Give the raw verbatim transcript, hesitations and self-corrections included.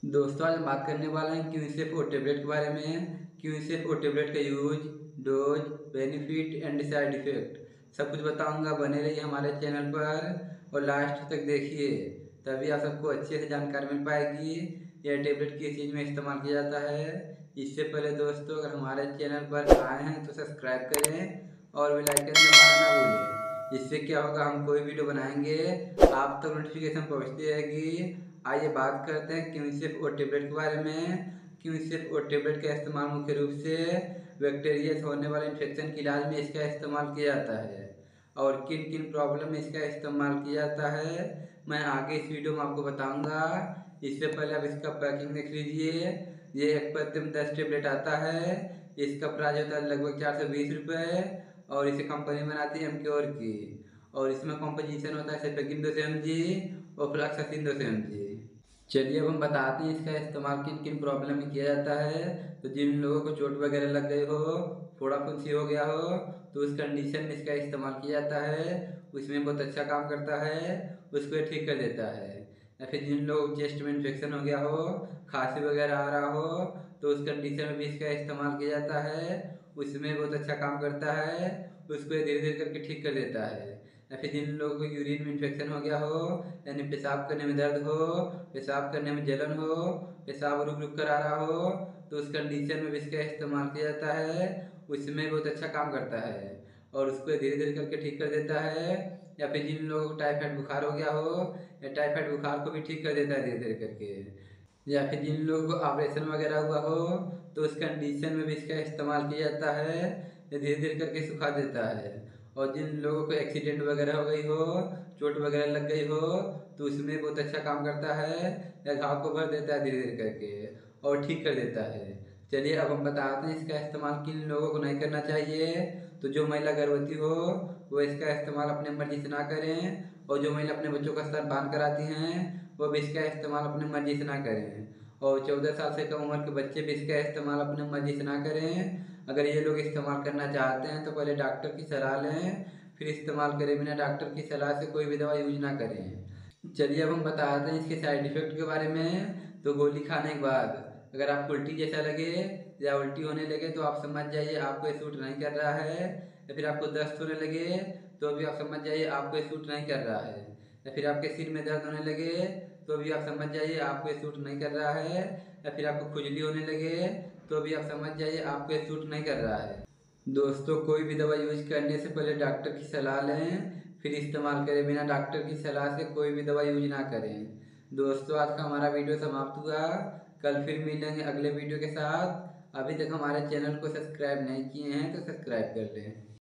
दोस्तों आज हम बात करने वाले हैं क्यूनिसेफ और टेबलेट के बारे में। क्यूनिसेफ और टेबलेट का use, dose, benefit and side effect सब कुछ बताऊंगा। बने रहिए हमारे चैनल पर और लास्ट तक देखिए, तभी आप सबको अच्छे से जानकारी मिल पाएगी यह टेबलेट किस चीज़ में इस्तेमाल किया जाता है। इससे पहले दोस्तों अगर हमारे चैनल पर आए हैं तो सब्सक्राइब करें और बेल आइकन दबाना ना भूलें। इससे क्या होगा, हम कोई वीडियो बनाएंगे आप तक नोटिफिकेशन पहुँचती रहेगी। आइए बात करते हैं क्यूनिसेफ और टेबलेट के बारे में। क्यूनिसेफ और टेबलेट का इस्तेमाल मुख्य रूप से बैक्टीरिया से होने वाले इन्फेक्शन के इलाज में इसका इस्तेमाल किया जाता है। और किन किन प्रॉब्लम में इसका इस्तेमाल किया जाता है मैं आगे इस वीडियो में आपको बताऊंगा। इससे पहले आप इसका पैकिंग देख लीजिए। ये एक पत्ते में दस टेबलेट आता है। इसका प्राइस होता है लगभग चार सौ बीस रुपये और इसे कंपनी बनाती है एमक्योर की। और इसमें कॉम्पोजिशन होता है सेफेकिन दो सौ एम जी और फ्लैक्सासिन दो सौ एम जी। चलिए अब हम बताते हैं इसका इस्तेमाल किन किन प्रॉब्लम में किया जाता है। तो जिन लोगों को चोट वगैरह लग गई हो, फोड़ा फुंसी हो गया हो, तो उस कंडीशन में इसका इस्तेमाल किया जाता है। उसमें बहुत अच्छा काम करता है, उसको ठीक कर देता है। या फिर जिन लोगों को चेस्ट में इन्फेक्शन हो गया हो, खांसी वगैरह आ रहा हो, तो उस कंडीशन में भी इसका इस्तेमाल किया जाता है। उसमें बहुत अच्छा काम करता है, उसको धीरे धीरे करके ठीक कर देता है। या फिर जिन लोगों को यूरिन में इन्फेक्शन हो गया हो, यानी पेशाब करने में दर्द हो, पेशाब करने में जलन हो, पेशाब रुक रुक कर आ रहा हो, तो उस कंडीशन में भी इसका इस्तेमाल किया जाता है। उसमें बहुत अच्छा काम करता है और उसको धीरे धीरे करके ठीक कर देता है। या फिर जिन लोगों को टाइफाइड बुखार हो गया हो, या टाइफाइड बुखार को भी ठीक कर देता है धीरे धीरे करके। या फिर जिन लोगों को ऑपरेशन वगैरह हुआ हो, तो उस कंडीशन में भी इसका इस्तेमाल किया जाता है। ये धीरे धीरे करके सुखा देता है। और जिन लोगों को एक्सीडेंट वगैरह हो गई हो, चोट वगैरह लग गई हो, तो उसमें बहुत अच्छा काम करता है। या घाव को भर देता है धीरे धीरे करके और ठीक कर देता है। चलिए अब हम बताते हैं इसका इस्तेमाल किन लोगों को नहीं करना चाहिए। तो जो महिला गर्भवती हो वो इसका इस्तेमाल अपने मर्जी से ना करें। और जो महिला अपने बच्चों का स्तनपान कराती हैं वो भी इसका इस्तेमाल अपनी मर्जी से ना करें। और चौदह साल से कम उम्र के बच्चे भी इसका इस्तेमाल अपनी मर्जी से ना करें। अगर ये लोग इस्तेमाल करना चाहते हैं तो पहले डॉक्टर की सलाह लें, फिर इस्तेमाल करें। बिना डॉक्टर की सलाह से कोई भी दवा यूज ना करें। चलिए अब हम बताते हैं इसके साइड इफ़ेक्ट के बारे में। तो गोली खाने के बाद अगर आपको उल्टी जैसा लगे या उल्टी होने लगे तो आप समझ जाइए आपको ये सूट नहीं कर रहा है। या फिर आपको दस्त होने लगे तो भी आप समझ जाइए आपको ये सूट नहीं कर रहा है। या फिर आपके सिर में दर्द होने लगे तो भी आप समझ जाइए आपको ये सूट नहीं कर रहा है। या फिर आपको खुजली होने लगे तो भी आप समझ जाइए आपको ये सूट नहीं कर रहा है। दोस्तों कोई भी दवा यूज करने से पहले डॉक्टर की सलाह लें, फिर इस्तेमाल करें। बिना डॉक्टर की सलाह से कोई भी दवा यूज ना करें। दोस्तों आज का हमारा वीडियो समाप्त हुआ। कल फिर मिलेंगे अगले वीडियो के साथ। अभी तक हमारे चैनल को सब्सक्राइब नहीं किए हैं तो सब्सक्राइब कर लें।